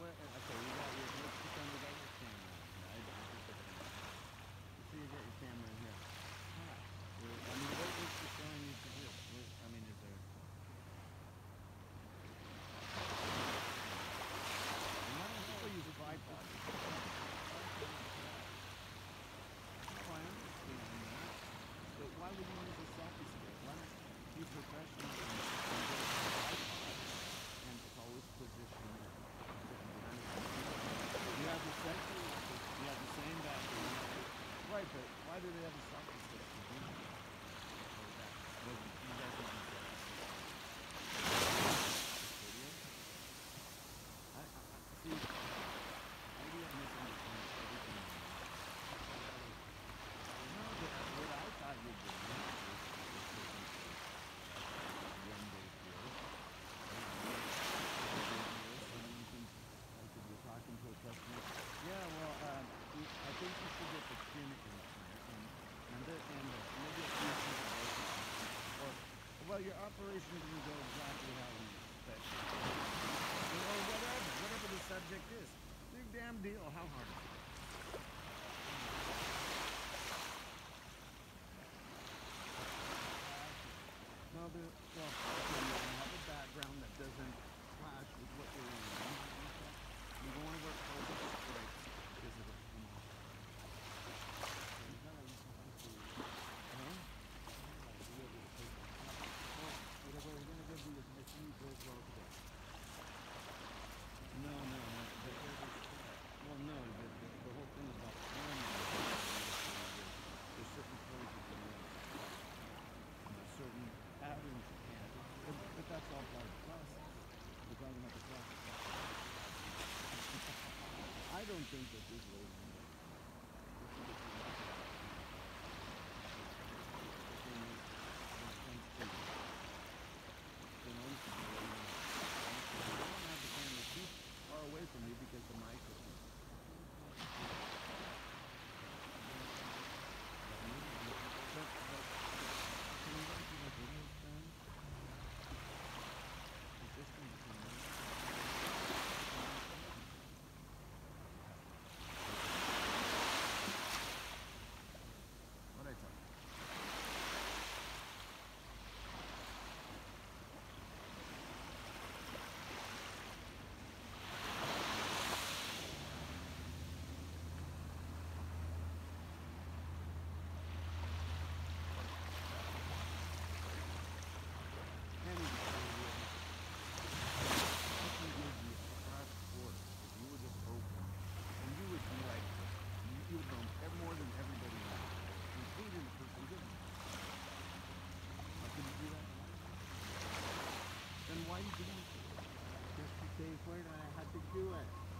Okay, you got your, let's pretend we got your camera in here. I think that's enough. Let's see, you got your camera in here. Hi. I mean, what is the showing you to do? I mean, is there... And why don't people use tripods? Oh, I understand that. But why would you use a selfie stick? Why not be professional and get a tripod? And it's always positioned behind the camera. You have the sensor, you have the same battery. Right, but why do they have a selfie stick to do that? Well, you guys don't use selfie sticks. Video? See, maybe I misunderstand everything. No, but what I thought you did was taking one day field. Like if you're talking to a customer, yeah, well, I think you should get the chin implant and maybe a few things or well, your operation didn't go exactly how we expected. Or whatever the subject is. Big damn deal. How hard is it? Well, okay, you have a background that doesn't clash with what you're doing. You don't want to work close to the stripes because of it. Whatever we're going to go do is make you work well today. No. Well, no, the whole thing about filming there's certain clothes you can wear. Certain patterns you can't. But that's all part of the process. We're talking about the process. I don't think that this lady far away from you because the mic is what I tell you. You would know more than everybody else, including the person giving it. How could you do that? Then why you didn't? Just to say what I had to do it.